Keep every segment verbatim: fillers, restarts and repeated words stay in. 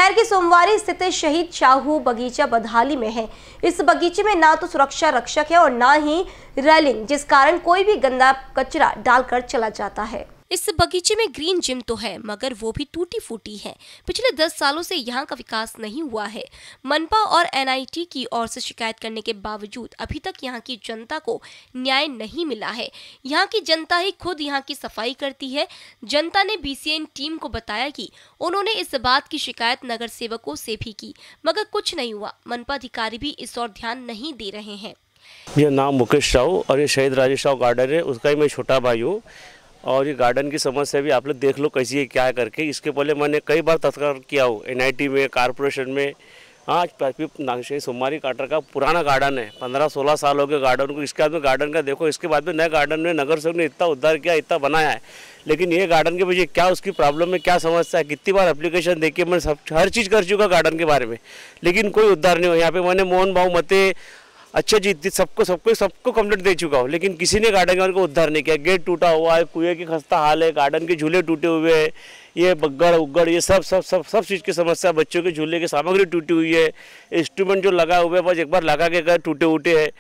शहर के सोमवारी स्थित शहीद शाहू बगीचा बदहाली में है। इस बगीचे में ना तो सुरक्षा रक्षक है और ना ही रेलिंग, जिस कारण कोई भी गंदा कचरा डालकर चला जाता है। इस बगीचे में ग्रीन जिम तो है, मगर वो भी टूटी फूटी है। पिछले दस सालों से यहाँ का विकास नहीं हुआ है। मनपा और एन आई टी की ओर से शिकायत करने के बावजूद अभी तक यहाँ की जनता को न्याय नहीं मिला है। यहाँ की जनता ही खुद यहाँ की सफाई करती है। जनता ने बी सी एन टीम को बताया कि उन्होंने इस बात की शिकायत नगर सेवकों से भी की, मगर कुछ नहीं हुआ। मनपा अधिकारी भी इस ओर ध्यान नहीं दे रहे हैं। मेरा नाम मुकेश राव और ये शहीद राजेश राव गार्डन है, उसका ही मैं छोटा भाई हूँ। और ये गार्डन की समस्या भी आप लोग देख लो कैसी है क्या है करके। इसके पहले मैंने कई बार तस्कर किया हूँ एन आई टी में, कारपोरेशन में। आज नागशही सोमवारी काटर का पुराना गार्डन है, पंद्रह सोलह साल हो गए गार्डन को। इसके बाद में गार्डन का देखो, इसके बाद में नए गार्डन में नगर सेवक ने इतना उद्धार किया, इतना बनाया है, लेकिन ये गार्डन के वजह क्या उसकी प्रॉब्लम है, क्या समस्या है, कितनी बार एप्लीकेशन देखी, मैं सब हर चीज़ कर चुका गार्डन के बारे में, लेकिन कोई उद्धार नहीं हो। यहाँ पे मैंने मोहन भाव मते अच्छे जीत सबको सबको सबको कंप्लीट दे चुका हूँ, लेकिन किसी ने गार्डन को उद्धार नहीं किया। गेट टूटा हुआ है, कुएं की खस्ता हाल है, गार्डन के झूले टूटे हुए हैं, ये बग्गड़ उगड़ ये सब सब सब सब चीज़ की समस्या। बच्चों के झूले की सामग्री टूटी हुई है, इंस्ट्रूमेंट जो लगा हुए हैं बस एक बार लगा के गए टूटे उटे हैं।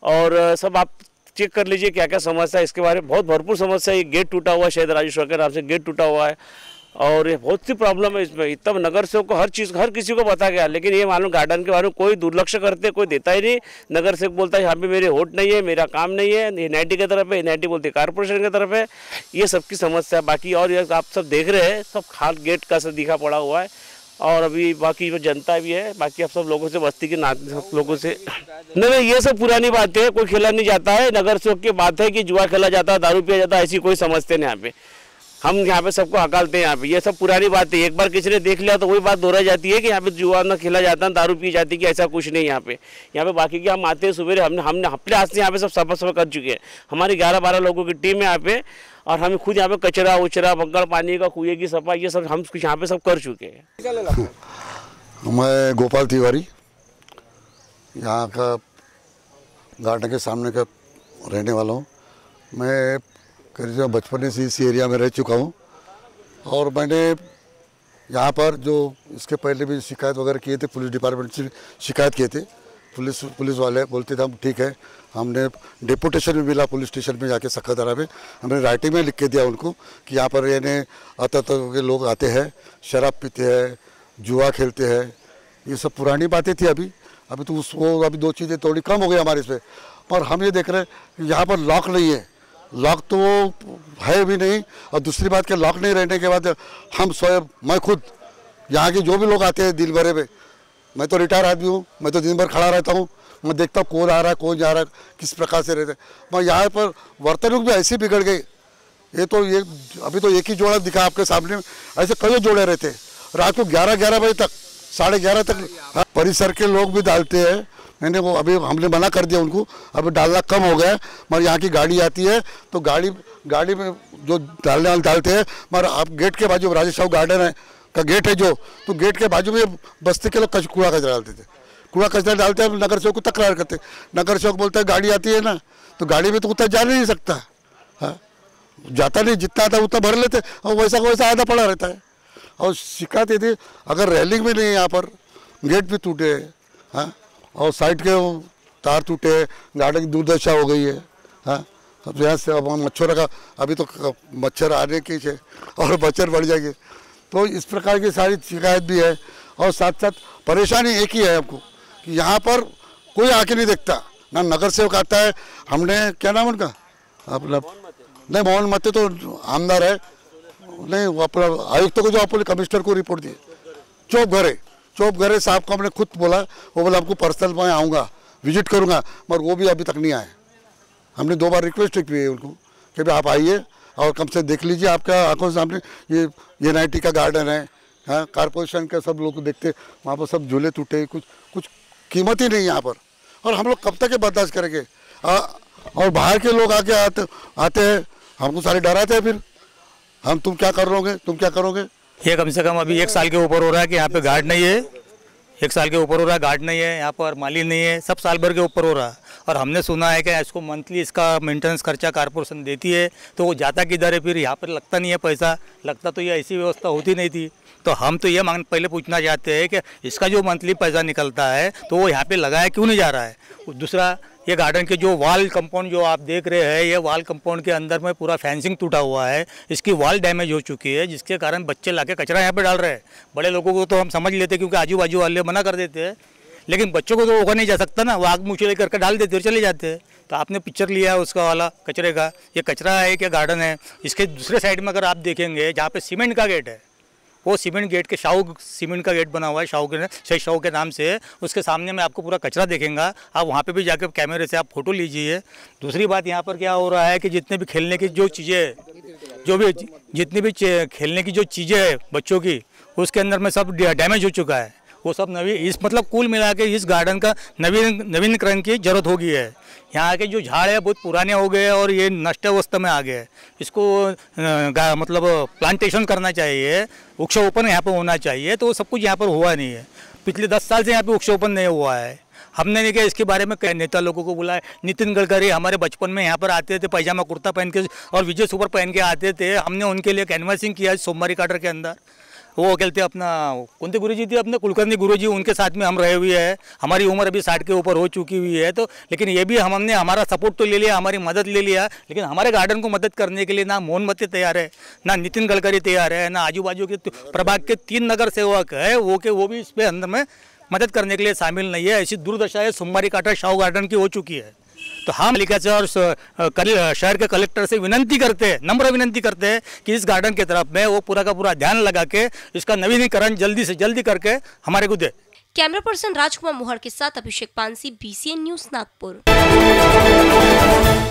और सब आप चेक कर लीजिए क्या क्या समस्या है इसके बारे में। बहुत भरपूर समस्या है। ये गेट टूटा हुआ है, शहीद राजेश्वर के नाम से गेट टूटा हुआ है, और ये बहुत सी प्रॉब्लम है इसमें। इतना नगर सेवक को हर चीज़ हर किसी को बता गया, लेकिन ये मालूम गार्डन के बारे में कोई दुर्लक्ष्य करते, कोई देता ही नहीं। नगर सेवक बोलता है यहाँ पे मेरे वोट नहीं है, मेरा काम नहीं है, एन आई टी की तरफ है, एन आई टी बोलते कारपोरेशन की तरफ है। ये सबकी समस्या है। बाकी और ये आप सब देख रहे हैं, सब खाल गेट का सब दिखा पड़ा हुआ है। और अभी बाकी जो जनता भी है, बाकी आप सब लोगों से बस्ती के ना सब लोगों से नहीं नहीं ये सब पुरानी बात है। कोई खेला नहीं जाता है। नगर सेवक की बात है कि जुआ खेला जाता है, दारू पिया जाता है, ऐसी कोई समझते नहीं। यहाँ पे हम यहाँ पे सबको हकालते हैं। यहाँ पे ये सब पुरानी बात है। एक बार किसी ने देख लिया तो वही बात दोहराई जाती है कि यहाँ पे जुआ न खेला जाता है, दारू पी जाती है, कि ऐसा कुछ नहीं। यहाँ पे यहाँ पे बाकी के हम आते हैं सुबह, हमने हमने अपने हाथ से यहाँ पे सब सफा सफा कर चुके हैं। हमारी ग्यारह बारह लोगों की टीम है यहाँ पे, और हम खुद यहाँ पे कचरा उचरा बग्गड़ पानी का कुएं की सफाई ये सब हम यहाँ पे सब कर चुके हैं। मैं गोपाल तिवारी यहाँ का गार्डन के सामने का रहने वाला हूँ। मैं करीब बचपन से इस एरिया में रह चुका हूँ, और मैंने यहाँ पर जो इसके पहले भी शिकायत वगैरह किए थे, पुलिस डिपार्टमेंट से शिकायत किए थे। पुलिस पुलिस वाले बोलते थे हम ठीक है, हमने डेपुटेशन में मिला पुलिस स्टेशन में जाके सक्करदरा में, हमने राइटिंग में लिख के दिया उनको कि यहाँ पर यानी अतर के लोग आते हैं, शराब पीते हैं, जुआ खेलते हैं। ये सब पुरानी बातें थी। अभी अभी तो उसको अभी दो चीज़ें थोड़ी कम हो गई हमारे इस पर। पर हम ये देख रहे हैं कि यहाँ पर लॉक नहीं है, लॉक तो है भी नहीं। और दूसरी बात के लॉक नहीं रहने के बाद हम स्वयं मैं खुद यहाँ के जो भी लोग आते हैं दिन भरे में, मैं तो रिटायर आदमी हूँ, मैं तो दिन भर खड़ा रहता हूँ, मैं देखता हूँ कौन आ रहा है कौन जा रहा है, किस प्रकार से रहते। मैं यहाँ पर वर्तणूक भी ऐसी बिगड़ गई। ये तो ये अभी तो एक ही जोड़ा दिखा आपके सामने, ऐसे कई जोड़े रहते। रात को ग्यारह ग्यारह बजे तक, साढ़े ग्यारह तक परिसर के लोग भी डालते हैं। मैंने वो अभी हमने मना कर दिया उनको, अभी डालना कम हो गया। मगर यहाँ की गाड़ी आती है तो गाड़ी गाड़ी में जो डालने वाले डालते हैं। मगर आप गेट के बाजू राजेश साहू गार्डन है का गेट है जो, तो गेट के बाजू में बस्ती के लोग कूड़ा कचरा डालते थे। कूड़ा कचरा डालते हैं, नगर सेवक को तकरार करते। नगर सेवक बोलता है गाड़ी आती है ना, तो गाड़ी में तो उतना जा नहीं सकता, हाँ जाता नहीं, जितना आता उतना भर लेते, और वैसा वैसा आधा पड़ा रहता है। और शिकायत ये थी अगर रेलिंग भी नहीं है यहाँ पर, गेट भी टूटे हैं, हाँ, और साइड के तार टूटे, गार्डन की दुर्दशा हो गई है, हाँ। अब यहाँ से अब मच्छरों का अभी तो मच्छर आने की है और मच्छर बढ़ जाएंगे। तो इस प्रकार की सारी शिकायत भी है। और साथ साथ परेशानी एक ही है हमको कि यहाँ पर कोई आके नहीं देखता, ना नगर सेवक आता है। हमने क्या नाम उनका अपना नहीं मोहन मते तो आमदार है, नहीं वो अपना आयुक्त को जो अपने कमिश्नर को रिपोर्ट दिए, चौप घरे चौप घरे साहब को हमने खुद बोला, वो बोला आपको पर्सनल मैं आऊँगा विजिट करूँगा, मगर वो भी अभी तक नहीं आए। हमने दो बार रिक्वेस्ट की है उनको कि भाई आप आइए और कम से देख लीजिए, आपका आंखों के सामने ये एन आई टी का गार्डन है, हाँ कारपोरेशन का सब लोग देखते वहाँ पर सब झूले टूटे, कुछ कुछ कीमत ही नहीं यहाँ पर। और हम लोग कब तक बर्दाश्त करेंगे। आ, और बाहर के लोग आके आते आते हैं, हमको सारे डराते हैं, फिर हम तुम क्या कर लोगे तुम क्या करोगे। ये कम से कम अभी एक साल के ऊपर हो रहा है कि यहाँ पे गार्ड नहीं है, एक साल के ऊपर हो रहा है गार्ड नहीं है, यहाँ पर माली नहीं है, सब साल भर के ऊपर हो रहा है। और हमने सुना है कि इसको मंथली इसका मेंटेनेंस खर्चा कारपोरेशन देती है, तो वो जाता किधर है फिर? यहाँ पर लगता नहीं है पैसा, लगता तो ये ऐसी व्यवस्था होती नहीं थी। तो हम तो ये मांग पहले पूछना चाहते हैं कि इसका जो मंथली पैसा निकलता है तो वो यहाँ पे लगाया क्यों नहीं जा रहा है। दूसरा, ये गार्डन के जो वॉल कंपाउंड जो आप देख रहे हैं, ये वॉल कंपाउंड के अंदर में पूरा फेंसिंग टूटा हुआ है, इसकी वॉल डैमेज हो चुकी है, जिसके कारण बच्चे लाके कचरा यहाँ पे डाल रहे हैं। बड़े लोगों को तो हम समझ लेते क्योंकि आजू बाजू वाले मना कर देते हैं, लेकिन बच्चों को तो रोका नहीं जा सकता ना, वो आग मुँह करके डाल देते और चले जाते हैं। तो आपने पिक्चर लिया है उसका वाला कचरे का, ये कचरा है क्या गार्डन है? इसके दूसरे साइड में अगर आप देखेंगे जहाँ पे सीमेंट का गेट है, वो सीमेंट गेट के शाहू सीमेंट का गेट बना हुआ है, शाहू के शहीद शाहू के नाम से, उसके सामने में आपको पूरा कचरा देखेंगा। आप वहाँ पे भी जाकर कैमरे से आप फोटो लीजिए। दूसरी बात, यहाँ पर क्या हो रहा है कि जितने भी खेलने की जो चीज़ें जो भी जितनी भी खेलने की जो चीज़ें हैं बच्चों की, उसके अंदर में सब डैमेज हो चुका है। वो सब नवी इस मतलब कुल मिला के इस गार्डन का नवीन नवीनीकरण की जरूरत होगी है। यहाँ के जो झाड़ है बहुत पुराने हो गए और ये नष्ट अवस्था में आ गए हैं। इसको मतलब प्लांटेशन करना चाहिए, वृक्षारोपण यहाँ पर होना चाहिए। तो सब कुछ यहाँ पर हुआ नहीं है, पिछले दस साल से यहाँ पे वृक्षारोपण नहीं हुआ है। हमने नहीं किया, इसके बारे में कई नेता लोगों को बुलाया। नितिन गडकरी हमारे बचपन में यहाँ पर आते थे, पैजामा कुर्ता पहन के और विजय सुपर पहन के आते थे। हमने उनके लिए कैनवासिंग किया सोमवारी काटर के अंदर। वो कहते अपना कौन थे गुरुजी थे अपने कुलकर्णी गुरुजी, उनके साथ में हम रहे हुए हैं। हमारी उम्र अभी साठ के ऊपर हो चुकी हुई है, तो लेकिन ये भी हम हमने हमारा सपोर्ट तो ले लिया, हमारी मदद ले लिया, लेकिन हमारे गार्डन को मदद करने के लिए ना मोहनमती तैयार है, ना नितिन गडकरी तैयार है, ना आजू बाजू के प्रभाग के तीन नगर सेवक है वो के वो भी इस पे अंदर में मदद करने के लिए शामिल नहीं है। ऐसी दुर्दशा है सोमवारी काटा शाहू गार्डन की हो चुकी है। तो हम पालिका से और शहर के कलेक्टर से विनंती करते हैं, नम्र विनंती करते हैं कि इस गार्डन की तरफ में वो पूरा का पूरा ध्यान लगा के इसका नवीनीकरण जल्दी से जल्दी करके हमारे को दे। कैमरा पर्सन राजकुमार मोहर के साथ Abhishek Pansi, B C N news Nagpur.